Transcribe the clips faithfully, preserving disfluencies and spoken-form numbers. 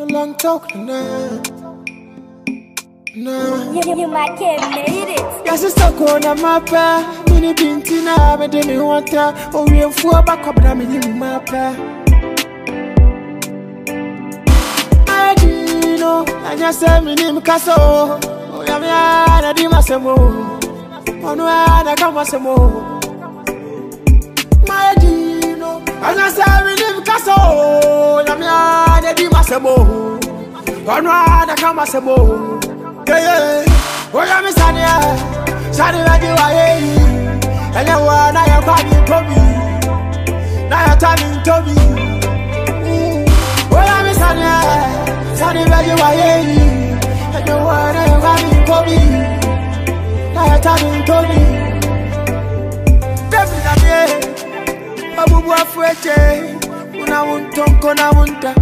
No long talk, nah. Nah. You, you might have made it. Yes, it's stuck on a map. Mini Bintina, but then you want to. Oh, we have four back up, but I'm in map. I didn't know. I just said, my name Casso. Oh, yeah, I didn't know. Oh, no, I can't was a more. My Dino, I just said, my name Casso. Oh, yeah, I didn't know. Oh, no, I can't was a more. Yeah, oh yeah, me Sanya, Sanya like you are, and you are now you're coming to me, now you're turning to me. Oh yeah, me Sanya, Sanya like you are, and you are now you're coming to me, now you're turning to me. Baby, I'm here, Babu Buafuete, una untonko na unta,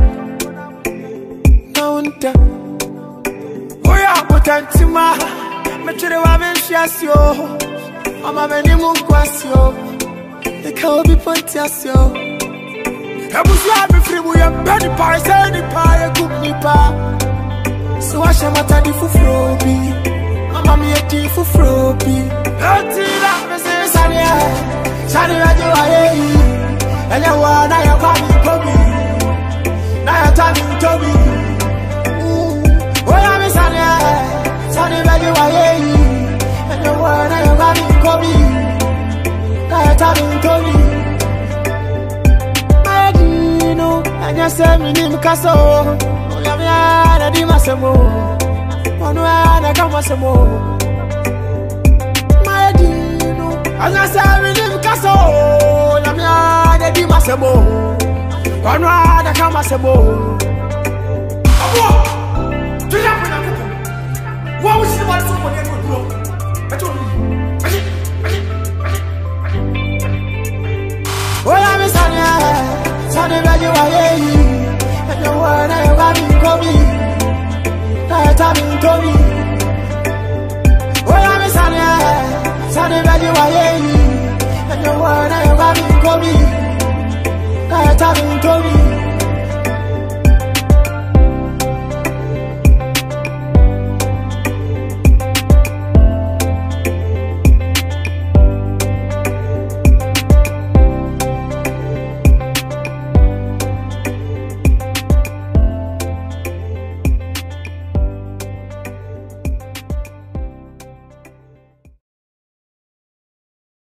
na unta. Oya potentima, me chere wa me shiasyo, ama me ni munkwasyo, e ka obi pontiasyo. Ebusu abi frimu ye bedi pa, se ni pa ye kup ni pa. So wa shamata di fufro bi, ama mi e di fufro bi. Otila me se sania, sania jo aye, enya wa na ya kwa mi kobi, na ya tami tobi. Sunny baby, why you? And you wanna you got me Kobe. I tell me Kobe. I didn't know. I just said me name Casso. Oh yeah, me I did my samo. Oh no, I can't my samo. I didn't know. I just said me name Casso. Oh yeah, me I did my samo. Oh no, I can't my samo. Abo, do you have me? What was the one for the good room? I told you. Oh, I'm a Sanya, Sanya, where you are, and you want to have me Kobe. I tell me Kobe. Oh, I'm a Sanya, Sanya, where you are, and you want